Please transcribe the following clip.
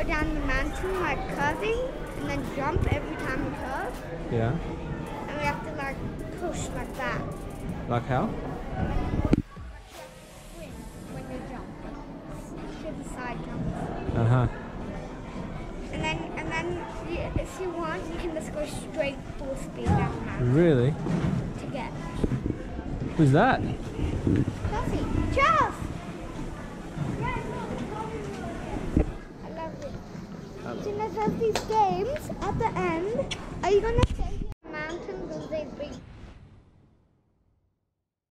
down the mountain like curving and then jump every time we curve. Yeah. And we have to like push like that. Like how? When you jump. To the side jumps. Uh-huh. And then if you want, you can just go straight full speed down the mountain. Really? To get. Who's that? Chelsea! Charles! I love it. So now there's these games at the end. Are you gonna